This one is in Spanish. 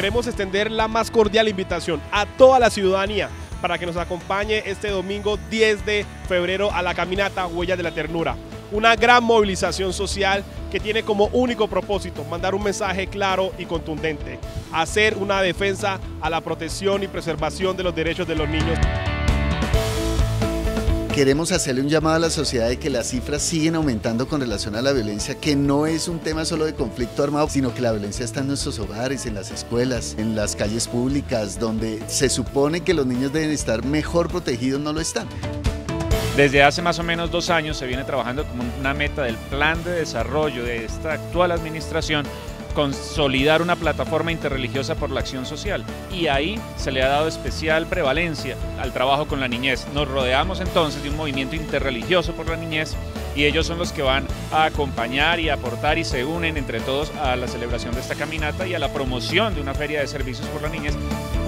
queremos extender la más cordial invitación a toda la ciudadanía para que nos acompañe este domingo 10 de febrero a la caminata Huellas de la Ternura. Una gran movilización social que tiene como único propósito mandar un mensaje claro y contundente, hacer una defensa a la protección y preservación de los derechos de los niños. Queremos hacerle un llamado a la sociedad de que las cifras siguen aumentando con relación a la violencia, que no es un tema solo de conflicto armado, sino que la violencia está en nuestros hogares, en las escuelas, en las calles públicas, donde se supone que los niños deben estar mejor protegidos, no lo están. Desde hace más o menos 2 años se viene trabajando como una meta del plan de desarrollo de esta actual administración, consolidar una plataforma interreligiosa por la acción social, y ahí se le ha dado especial prevalencia al trabajo con la niñez. Nos rodeamos entonces de un movimiento interreligioso por la niñez y ellos son los que van a acompañar y aportar y se unen entre todos a la celebración de esta caminata y a la promoción de una feria de servicios por la niñez.